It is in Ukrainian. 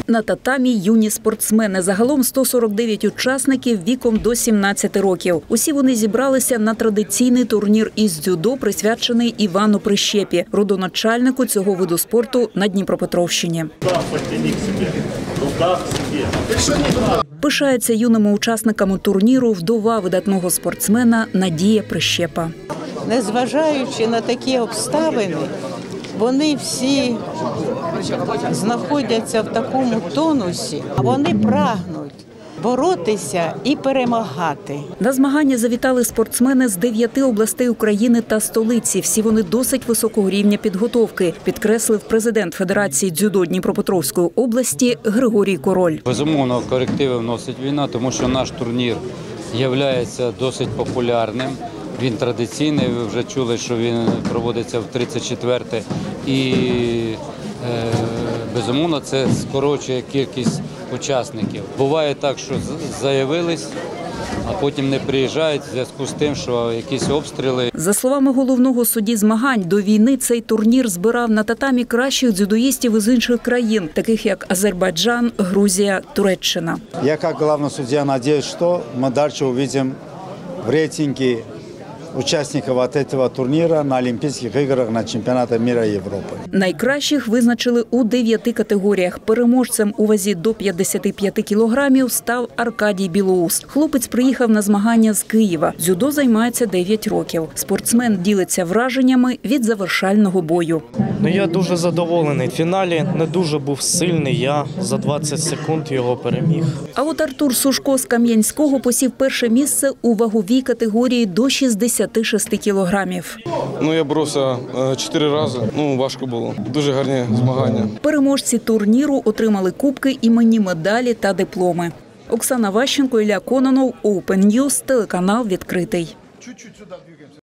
На татамі юні спортсмени. Загалом 149 учасників віком до 17 років. Усі вони зібралися на традиційний турнір із дзюдо, присвячений Івану Прищепі, родоначальнику цього виду спорту на Дніпропетровщині. Пишається юними учасниками турніру вдова видатного спортсмена Надія Прищепа. Незважаючи на такі обставини, вони всі знаходяться в такому тонусі, а вони прагнуть боротися і перемагати. На змагання завітали спортсмени з 9 областей України та столиці. Всі вони досить високого рівня підготовки, підкреслив президент Федерації дзюдо Дніпропетровської області Григорій Король. Безумовно, корективи вносить війна, тому що наш турнір є досить популярним. Він традиційний, ви вже чули, що він проводиться в 34-те. І, безумовно, це скорочує кількість учасників. Буває так, що заявились, а потім не приїжджають в зв'язку з тим, що якісь обстріли. За словами головного судді змагань, до війни цей турнір збирав на татамі кращих дзюдоїстів із інших країн, таких як Азербайджан, Грузія, Туреччина. Я, як головний суддя, сподіваюся, що ми далі побачимо в рейтинге участников этого турнира на Олимпийских играх, на чемпионате мира и Европы. Найкращих визначили у 9 категоріях. Переможцем у вазі до 55 кілограмів став Аркадій Білоус. Хлопець приїхав на змагання з Києва. Дзюдо займається 9 років. Спортсмен ділиться враженнями від завершального бою. Я дуже задоволений. В фіналі не дуже був сильний, я за 20 секунд його переміг. А от Артур Сушко з Кам'янського посів перше місце у ваговій категорії до 66 кілограмів. Я боровся 4 рази, важко було. Дуже гарні змагання. Переможці турніру отримали кубки, іменні медалі та дипломи. Оксана Ващенко, Ілля Кононов, Open News, телеканал «Відкритий».